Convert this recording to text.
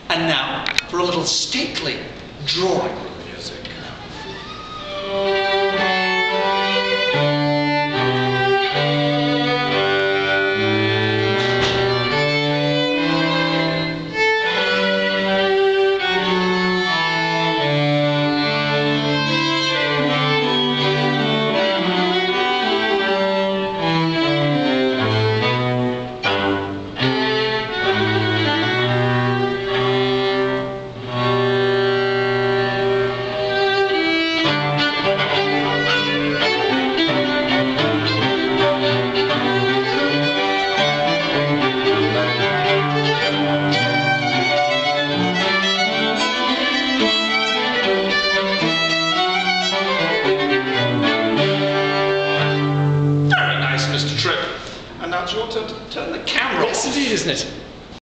And now for a little stately drawing room music. And now it's your turn to turn the camera off. Yes, indeed, isn't it?